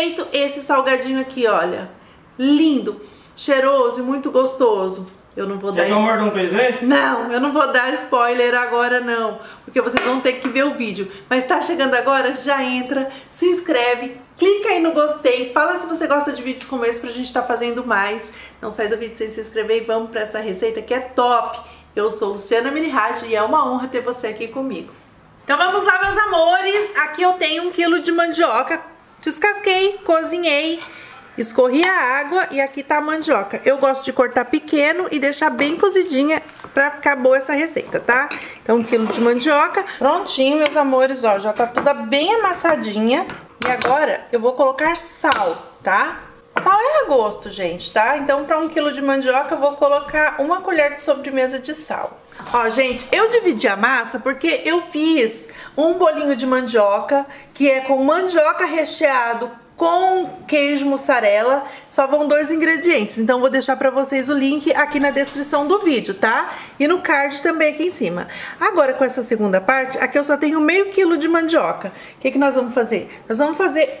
feito esse salgadinho aqui, olha. Lindo, cheiroso e muito gostoso. Eu não vou dar... Quer que eu morda um PZ? Não, eu não vou dar spoiler agora não, porque vocês vão ter que ver o vídeo. Mas tá chegando agora, já entra, se inscreve, clica aí no gostei, fala se você gosta de vídeos como esse pra gente tá fazendo mais. Não sai do vídeo sem se inscrever e vamos pra essa receita que é top. Eu sou Luciana Miniraj e é uma honra ter você aqui comigo. Então vamos lá, meus amores. Aqui eu tenho 1 kg de mandioca, descasquei, cozinhei. Escorri a água e aqui tá a mandioca. Eu gosto de cortar pequeno e deixar bem cozidinha pra ficar boa essa receita, tá? Então 1 kg de mandioca. Prontinho, meus amores, ó. Já tá toda bem amassadinha. E agora eu vou colocar sal, tá? Sal é a gosto, gente, tá? Então pra 1 kg de mandioca eu vou colocar 1 colher de sobremesa de sal. Ó, gente, eu dividi a massa porque eu fiz um bolinho de mandioca, que é com mandioca recheado com queijo mussarela, só vão 2 ingredientes, então vou deixar pra vocês o link aqui na descrição do vídeo, tá? E no card também aqui em cima. Agora com essa segunda parte, aqui eu só tenho meio quilo de mandioca. O que nós vamos fazer? Nós vamos fazer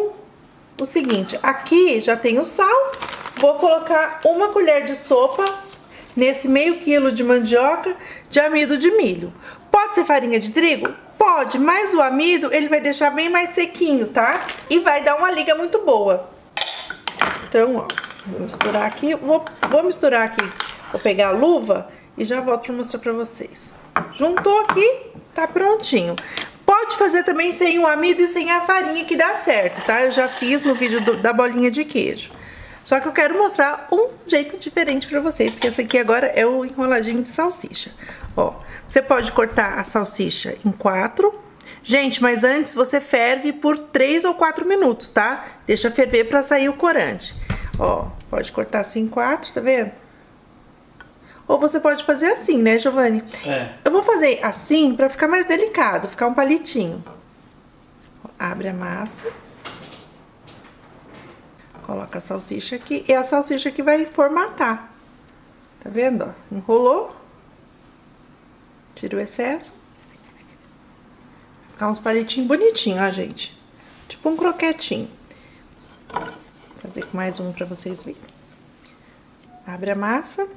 o seguinte, aqui já tem o sal, vou colocar 1 colher de sopa nesse meio quilo de mandioca de amido de milho. Pode ser farinha de trigo? Pode, mas o amido ele vai deixar bem mais sequinho, tá? E vai dar uma liga muito boa. Então, ó, vou misturar aqui, vou misturar aqui, vou pegar a luva e já volto pra mostrar pra vocês. Juntou aqui, tá prontinho. Pode fazer também sem o amido e sem a farinha que dá certo, tá? Eu já fiz no vídeo da bolinha de queijo. Só que eu quero mostrar um jeito diferente pra vocês, que esse aqui agora é o enroladinho de salsicha. Ó, você pode cortar a salsicha em 4. Gente, mas antes você ferve por 3 ou 4 minutos, tá? Deixa ferver pra sair o corante. Ó, pode cortar assim em 4, tá vendo? Ou você pode fazer assim, né, Giovanni? É. Eu vou fazer assim pra ficar mais delicado, ficar um palitinho. Abre a massa. Coloca a salsicha aqui. E a salsicha que vai formatar. Tá vendo, ó? Enrolou. Tira o excesso. Ficar uns palitinhos bonitinhos, ó, gente. Tipo um croquetinho. Vou fazer com mais um pra vocês verem. Abre a massa.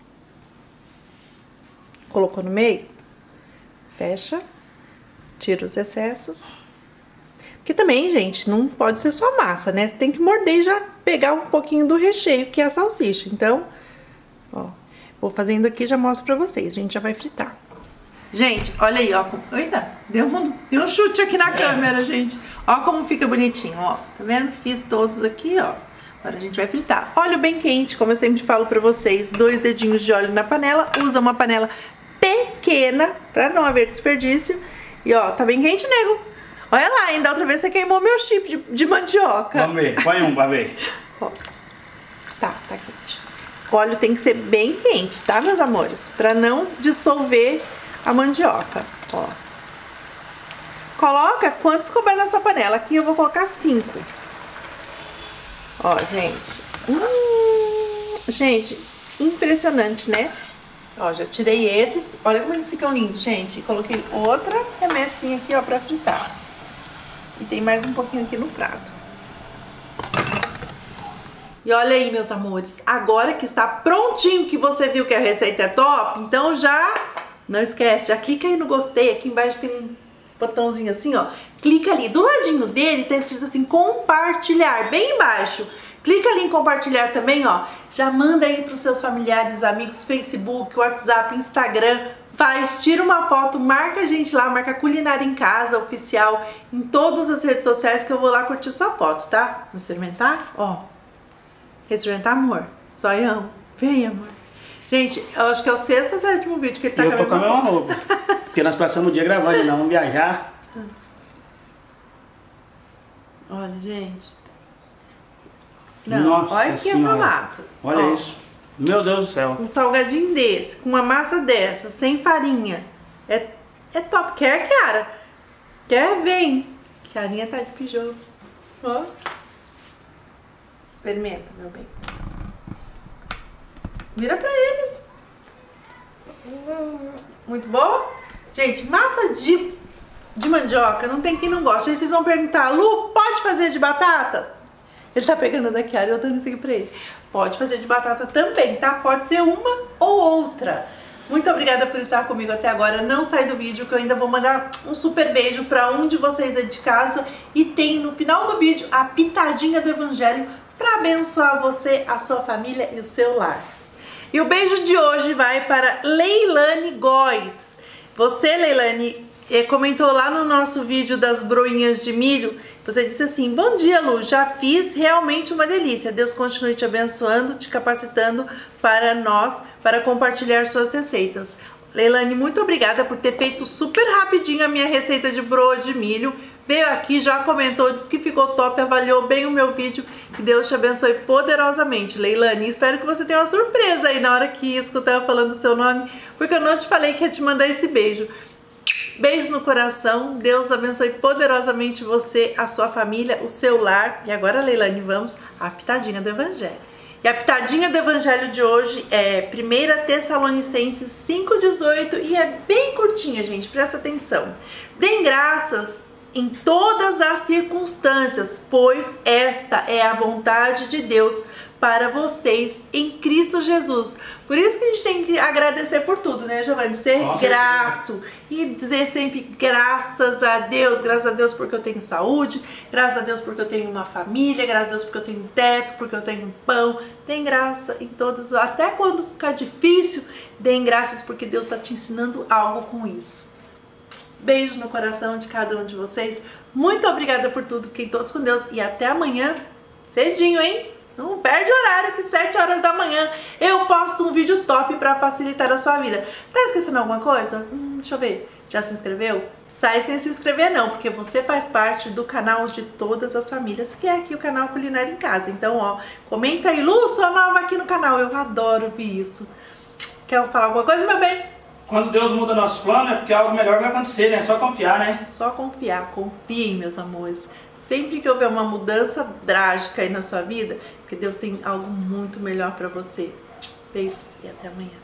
Colocou no meio. Fecha. Tira os excessos. Porque também, gente, não pode ser só massa, né? Você tem que morder e já pegar um pouquinho do recheio, que é a salsicha. Então, ó, vou fazendo aqui e já mostro pra vocês. A gente já vai fritar. Gente, olha aí, ó. Eita, deu um chute aqui na câmera, gente. Ó como fica bonitinho, ó. Tá vendo? Fiz todos aqui, ó. Agora a gente vai fritar. Óleo bem quente, como eu sempre falo pra vocês. 2 dedinhos de óleo na panela. Usa uma panela pequena, pra não haver desperdício. E, ó, tá bem quente, nego. Olha lá, ainda outra vez você queimou meu chip de mandioca. Vamos ver, põe um pra ver. Ó. Tá quente. O óleo tem que ser bem quente, tá, meus amores? Pra não dissolver a mandioca, ó. Coloca quantos couber na sua panela. Aqui eu vou colocar 5. Ó, gente. Gente, impressionante, né? Ó, já tirei esses. Olha como eles ficam lindos, gente. E coloquei outra remessinha aqui, ó, pra fritar. E tem mais um pouquinho aqui no prato. E olha aí, meus amores. Agora que está prontinho, que você viu que a receita é top, então já... Não esquece, já clica aí no gostei. Aqui embaixo tem um botãozinho assim, ó. Clica ali. Do ladinho dele tá escrito assim, compartilhar, bem embaixo. Clica ali em compartilhar também, ó. Já manda aí pros seus familiares, amigos, Facebook, WhatsApp, Instagram. Faz, tira uma foto, marca a gente lá, marca Culinária em Casa, oficial, em todas as redes sociais que eu vou lá curtir sua foto, tá? Vamos experimentar? Ó. Quer experimentar, amor? Zoião. Vem, amor. Gente, eu acho que é o 6º ou 7º vídeo que ele tá com a Eu tô com a mesma roupa. Porque nós passamos o dia gravando, nós vamos viajar. Olha, gente. Não, Nossa olha aqui essa massa. Olha ó, isso. Meu Deus do céu. Um salgadinho desse, com uma massa dessa, sem farinha. É top. Quer, Kiara? Quer? Vem. Kiarinha tá de pijama. Ó. Experimenta, meu bem. Vira pra eles. Muito bom? Gente, massa de mandioca, não tem quem não gosta. Aí vocês vão perguntar, Lu, pode fazer de batata? Ele tá pegando da Kiara e eu dando isso aqui pra ele. Pode fazer de batata também, tá? Pode ser uma ou outra. Muito obrigada por estar comigo até agora. Não sai do vídeo que eu ainda vou mandar um super beijo pra um de vocês aí de casa. E tem no final do vídeo a pitadinha do evangelho pra abençoar você, a sua família e o seu lar. E o beijo de hoje vai para Leilane Góes. Você, Leilane, comentou lá no nosso vídeo das broinhas de milho. Você disse assim: bom dia, Lu, já fiz, realmente uma delícia. Deus continue te abençoando, te capacitando para nós, para compartilhar suas receitas. Leilane, muito obrigada por ter feito super rapidinho a minha receita de broa de milho. Veio aqui, já comentou, disse que ficou top, avaliou bem o meu vídeo. Que Deus te abençoe poderosamente, Leilane. Espero que você tenha uma surpresa aí na hora que escutar eu falando o seu nome, porque eu não te falei que ia te mandar esse beijo. Beijos no coração, Deus abençoe poderosamente você, a sua família, o seu lar. E agora, Leilane, vamos à pitadinha do evangelho. E a pitadinha do evangelho de hoje é 1 Tessalonicenses 5,18 e é bem curtinha, gente, presta atenção. Deem graças em todas as circunstâncias, pois esta é a vontade de Deus para vocês em Cristo Jesus. Por isso que a gente tem que agradecer por tudo, né, Giovanni? Ser grato e dizer sempre graças a Deus porque eu tenho saúde, graças a Deus porque eu tenho uma família, graças a Deus porque eu tenho teto, porque eu tenho pão. Tem graça em todas, até quando ficar difícil, deem graças porque Deus está te ensinando algo com isso. Beijo no coração de cada um de vocês. Muito obrigada por tudo. Fiquem todos com Deus e até amanhã cedinho, hein? Não perde horário que 7 horas da manhã eu posto um vídeo top para facilitar a sua vida. Tá esquecendo alguma coisa? Deixa eu ver. Já se inscreveu? Sai sem se inscrever não, porque você faz parte do canal de todas as famílias, que é aqui o canal Culinária em Casa. Então, ó, comenta aí, Lu, sou nova aqui no canal. Eu adoro ver isso. Quer falar alguma coisa, meu bem? Quando Deus muda nossos planos é porque algo melhor vai acontecer, né? É só confiar, né? Só confiar. Confiem, meus amores. Sempre que houver uma mudança drástica aí na sua vida, porque Deus tem algo muito melhor para você. Beijos e até amanhã.